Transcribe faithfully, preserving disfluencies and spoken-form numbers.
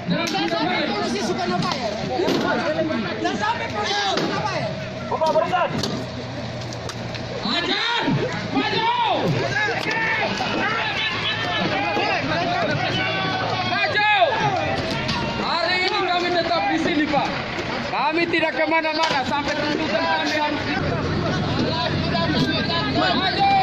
Dan sampai polisi Soekarno Bayar. Dan sampai polisi Soekarno Bayar. Buka barisan. Ajar! Maju! Maju! Hari ini kami tetap di sini, Pak. Kami tidak kemana-mana sampai tuntutan kami harus. Maju!